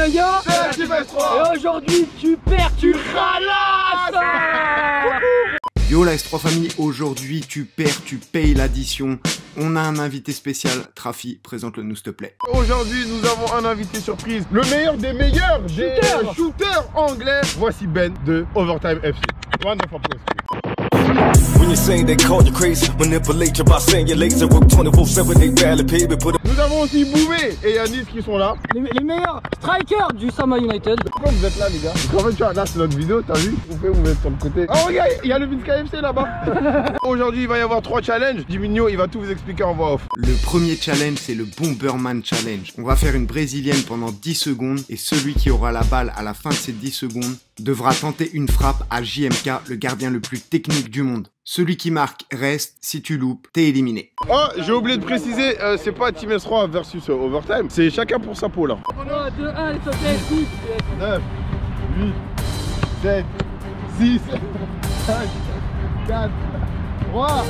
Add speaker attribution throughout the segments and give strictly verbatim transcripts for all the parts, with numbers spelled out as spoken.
Speaker 1: gars,
Speaker 2: c'est Team S trois.
Speaker 1: et aujourd'hui tu perds, tu ralasses.
Speaker 3: Yo la S trois famille, aujourd'hui tu perds, tu payes l'addition. On a un invité spécial, Trafi, présente-le nous s'il te plaît.
Speaker 2: Aujourd'hui nous avons un invité surprise, le meilleur des meilleurs des
Speaker 1: Shooter.
Speaker 2: shooters anglais. Voici Ben de Overtime F C. Round of applause.
Speaker 4: When you say they call you crazy, manipulate you by saying you're lazy, work twenty-four seven, they barely pay me, put
Speaker 2: Nous avons aussi Boumé et Yanis qui sont là.
Speaker 1: Les, les meilleurs strikers du Sama United.
Speaker 2: Pourquoi vous êtes là les gars? En fait tu vois, là c'est notre vidéo, t'as vu? Vous pouvez vous mettre sur le côté. Oh regarde, il y a le Vince K F C là-bas. Aujourd'hui il va y avoir trois challenges. Dimigno il va tout vous expliquer en voix off.
Speaker 3: Le premier challenge, c'est le Bomberman Challenge. On va faire une brésilienne pendant dix secondes et celui qui aura la balle à la fin de ces dix secondes devra tenter une frappe à J M K, le gardien le plus technique du monde. Celui qui marque reste, si tu loupes, t'es éliminé.
Speaker 2: Oh, j'ai oublié de préciser, euh, c'est pas Team S trois versus euh, Overtime, c'est chacun pour sa peau là.
Speaker 1: trois, deux, un, s'il te plaît, écoute.
Speaker 2: neuf, huit, sept, six, cinq, quatre, trois,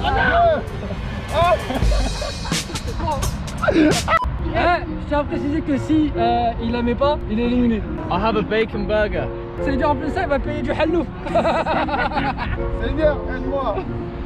Speaker 2: deux,
Speaker 1: Eh, je tiens à préciser que si euh, il la met pas, il est éliminé.
Speaker 5: I'll have a bacon burger.
Speaker 1: Ça veut dire en plus ça, il va payer du hallouf.
Speaker 2: Seigneur, aide-moi.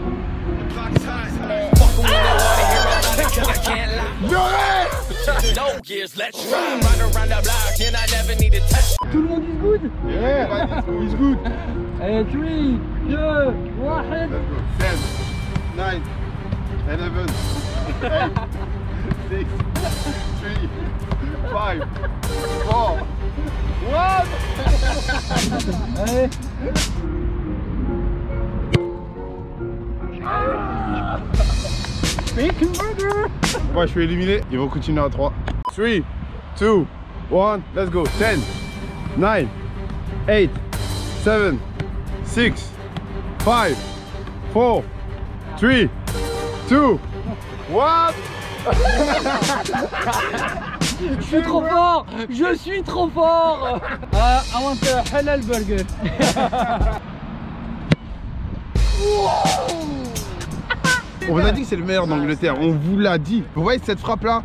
Speaker 1: Tout le monde is good.
Speaker 2: Yeah, it's good.
Speaker 1: Et three, two, one.
Speaker 2: ten, nine, eleven, eight, six, three, five, four, one.
Speaker 1: Allez. Bacon burger.
Speaker 2: Moi je suis éliminé, ils vont continuer à trois. three, two, one, let's go. ten, nine, eight, seven, six, five, four, three, two, one.
Speaker 1: Je suis trop fort. Je suis trop fort. Uh, I want a halal burger.
Speaker 2: On vous a dit que c'est le meilleur d'Angleterre, on vous l'a dit. Vous voyez cette frappe là?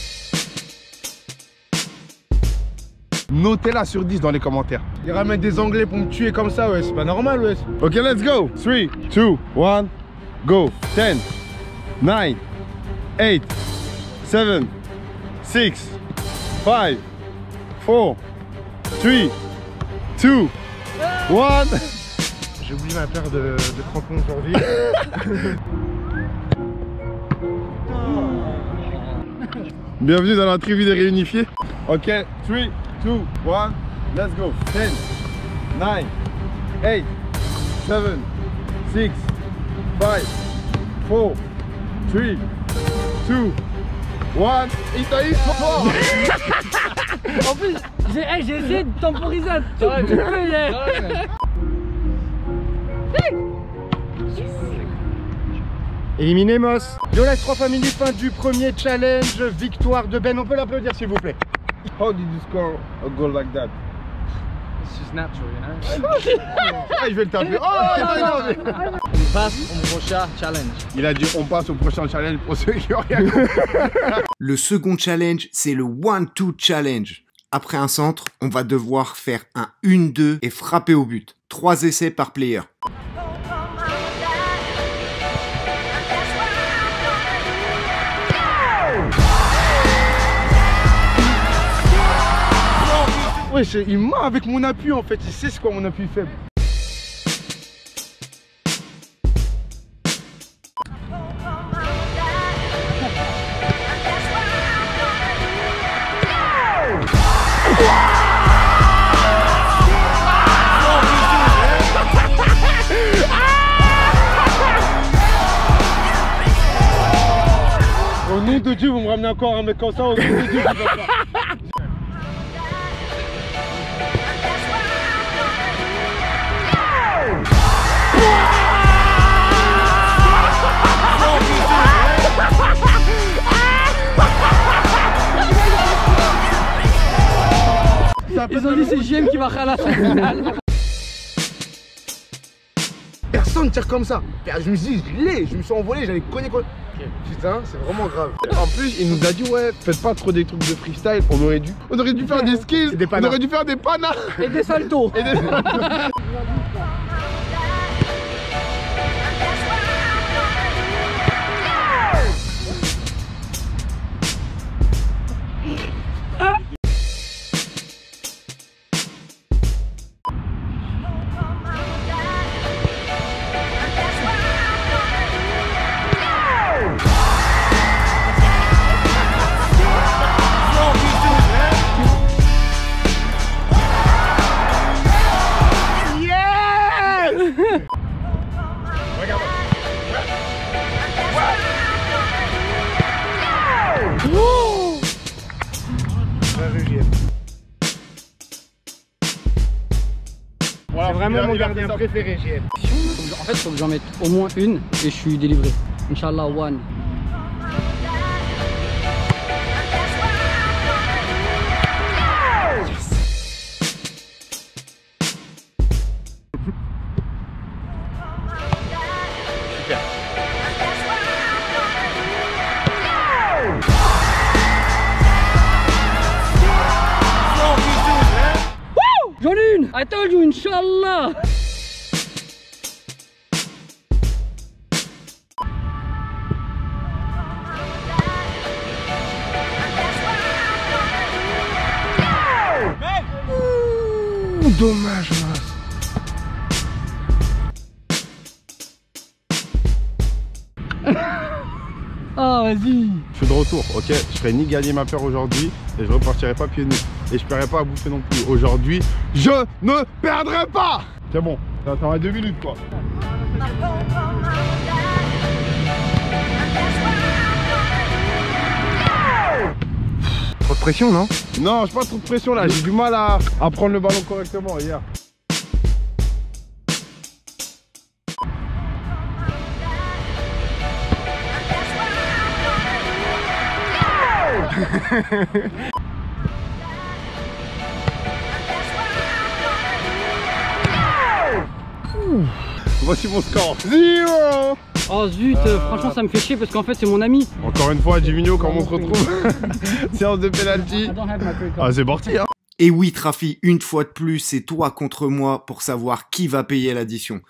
Speaker 2: Notez-la sur dix dans les commentaires. Ils ramènent des Anglais pour me tuer comme ça, ouais, c'est pas normal, ouais. Ok, let's go. three, two, one, go. ten, nine, eight, seven, six, five, four, three, two, one. J'ai oublié ma paire de, de crampons aujourd'hui. Bienvenue dans la tribu des réunifiés. Ok, three, two, one, let's go. ten, nine, eight, seven, six, five, four, three, two, one. Il t'a eu fort.
Speaker 1: En plus, j'ai hey, j'ai essayé de temporiser un tout petit peu hier.
Speaker 2: Éliminé Moss. Yo la S trois famille, fin du premier challenge, victoire de Ben, on peut l'applaudir s'il vous plaît. How did you score a goal like that?
Speaker 5: It's just natural, you know.
Speaker 2: Ah, je vais le taper. Oh, il m'a énervé.
Speaker 5: On passe au prochain challenge.
Speaker 2: Il a dit on passe au prochain challenge pour ceux qui ont rien compris.
Speaker 3: Le second challenge, c'est le one two challenge. Après un centre, on va devoir faire un un deux et frapper au but. Trois essais par player.
Speaker 2: Ouais, il m'a avec mon appui en fait, il sait c'est quoi mon appui faible. Au nom de Dieu, vous me ramenez encore un mec comme ça, au nom de Dieu, je vais pas.
Speaker 1: Ils ont dit c'est J M qui va ralasser.
Speaker 2: Personne tire comme ça. Je me suis dit, je l'ai, je me suis envolé, j'avais cogné quoi. Putain, c'est vraiment grave. En plus, il nous a dit, ouais, faites pas trop des trucs de freestyle. On aurait dû, on aurait dû faire des skills, des on aurait dû faire des panas.
Speaker 1: Et des saltos.
Speaker 2: Et des...
Speaker 6: C'est vraiment mon gardien préféré, J M.
Speaker 1: En fait, il faut que j'en mette au moins une et je suis délivré. Inch'Allah, one. J'en ai une! I told you, Inch'Allah!
Speaker 2: Ouh, dommage, Mas.
Speaker 1: Ah, vas-y!
Speaker 2: Je suis de retour, ok? Je ferai ni gagner ma peur aujourd'hui et je repartirai pas pieds nus. Et je paierai pas à bouffer non plus. Aujourd'hui, je ne perdrai pas! C'est bon, t'auras deux minutes quoi.
Speaker 6: Trop de pression, non?
Speaker 2: Non, j'ai pas trop de pression là, j'ai du mal à, à prendre le ballon correctement hier. Voici mon score, zéro.
Speaker 1: Oh zut, euh... franchement ça me fait chier parce qu'en fait c'est mon ami.
Speaker 2: Encore une fois, Divino, comment on se retrouve? Séance de penalty. Ah, c'est parti hein.
Speaker 3: Et oui, Trafi, une fois de plus, c'est toi contre moi pour savoir qui va payer l'addition.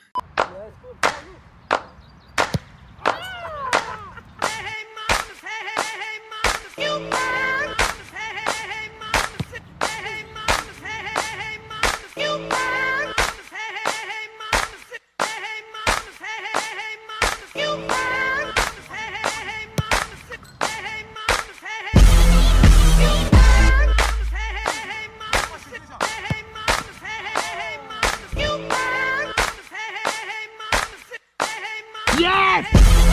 Speaker 1: Yes!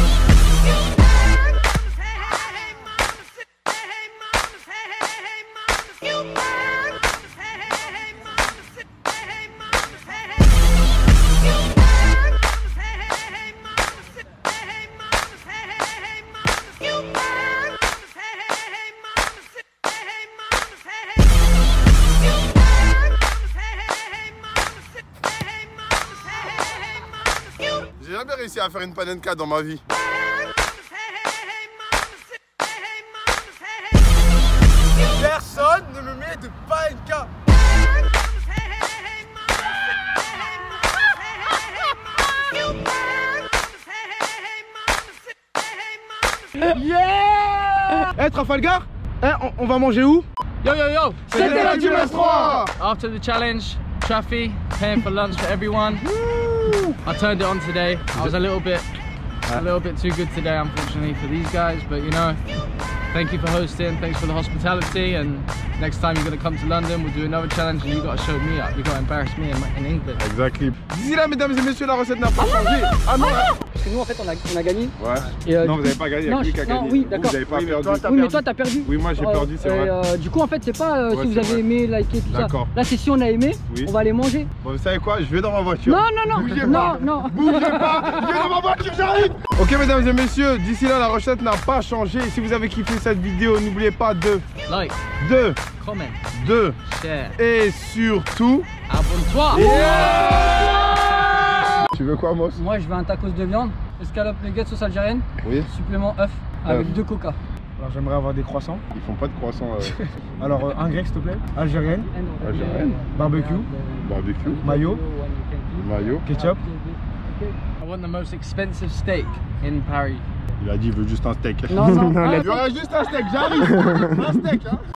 Speaker 2: J'ai jamais réussi à faire une panenka dans ma vie. Personne ne me met de panenka.
Speaker 1: Yeah!
Speaker 6: Eh, hey, Trafalgar, eh, on, on va manger où?
Speaker 5: Yo, yo, yo!
Speaker 2: C'était la Dumas trois.
Speaker 5: After the challenge, Trafi paying for lunch for everyone. I turned it on today. I was a little bit, a little bit too good today, unfortunately, for these guys. But you know, thank you for hosting. Thanks for the hospitality. And next time you're gonna come to London, we'll do another challenge, and you gotta show me up. You gotta embarrass me in, in England.
Speaker 2: Exactly. D'ici là, mesdames et messieurs, la recette n'a pas changé. Ah non.
Speaker 1: Parce que nous en fait on a, on a gagné.
Speaker 2: Ouais.
Speaker 1: Et, euh,
Speaker 2: non,
Speaker 1: du
Speaker 2: vous
Speaker 1: coup-
Speaker 2: avez pas gagné.
Speaker 1: Non,
Speaker 2: Il y a
Speaker 1: je-
Speaker 2: qui qui a
Speaker 1: non,
Speaker 2: gagné.
Speaker 1: oui,
Speaker 2: Vous,
Speaker 1: d'accord.
Speaker 2: Vous avez pas
Speaker 6: Oui, mais
Speaker 2: perdu.
Speaker 6: toi, t'as
Speaker 1: Oui mais toi t'as perdu.
Speaker 2: Oui, moi j'ai
Speaker 1: Euh,
Speaker 2: perdu, c'est
Speaker 1: et,
Speaker 2: vrai.
Speaker 1: euh, du coup en fait c'est pas euh,
Speaker 2: Ouais,
Speaker 1: si vous
Speaker 2: c'est
Speaker 1: avez
Speaker 2: vrai.
Speaker 1: aimé, liké, tout ça.
Speaker 2: D'accord.
Speaker 1: Là c'est si on a aimé,
Speaker 2: Oui.
Speaker 1: on va aller manger.
Speaker 2: Bon, vous savez quoi? Je vais dans ma voiture.
Speaker 1: Non non non,
Speaker 2: Bougez
Speaker 1: non
Speaker 2: pas.
Speaker 1: non.
Speaker 2: Bougez pas. Je vais dans ma voiture, j'arrive. Ok, mesdames et messieurs, d'ici là, la recette n'a pas changé. Si vous avez kiffé cette vidéo, n'oubliez pas de,
Speaker 5: Like,
Speaker 2: de,
Speaker 5: comment,
Speaker 2: de,
Speaker 5: share,
Speaker 2: et surtout,
Speaker 5: abonne-toi.
Speaker 2: Tu veux quoi, Moss?
Speaker 1: Moi, je veux un tacos de viande, escalope nuggets sauce algérienne,
Speaker 2: Oui.
Speaker 1: supplément œuf avec
Speaker 2: Œuf.
Speaker 1: deux coca.
Speaker 6: Alors j'aimerais avoir des croissants.
Speaker 2: Ils font pas de croissant. Euh...
Speaker 6: Alors euh, un grec s'il te plaît. Algérienne.
Speaker 2: Algérienne.
Speaker 6: Barbecue.
Speaker 2: Barbecue.
Speaker 6: Mayo.
Speaker 2: Mayo.
Speaker 6: Ketchup.
Speaker 5: I want the most expensive steak in Paris.
Speaker 2: Il a dit il veut juste un steak.
Speaker 1: Non, non,
Speaker 2: Il y aura juste un steak, j'arrive. Un steak, hein.